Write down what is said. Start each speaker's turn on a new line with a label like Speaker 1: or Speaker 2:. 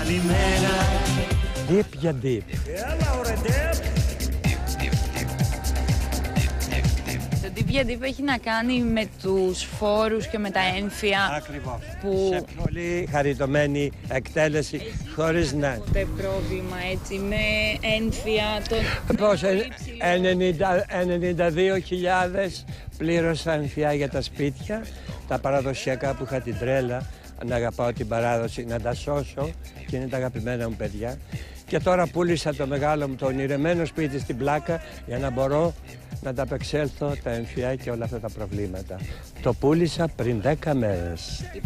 Speaker 1: Καλημέρα.
Speaker 2: Dip για dip.
Speaker 1: Έλα ωραία dip.
Speaker 3: Το dip για dip έχει να κάνει με τους φόρους και με τα έμφυα.
Speaker 2: Ακριβώς.
Speaker 3: Που...
Speaker 2: Σε πολύ χαριτωμένη εκτέλεση, χωρίς να...
Speaker 3: Ούτε πρόβλημα έτσι με έμφυα.
Speaker 2: Πώς, 92.000 πλήρωσα έμφυα για τα σπίτια, τα παραδοσιακά που είχα την τρέλα να αγαπάω την παράδοση, να τα σώσω και είναι τα αγαπημένα μου παιδιά. Και τώρα πούλησα το μεγάλο μου, το ονειρεμένο σπίτι στην Πλάκα για να μπορώ να τα απεξέλθω τα έμφυα και όλα αυτά τα προβλήματα. Το πούλησα πριν 10 μέρες.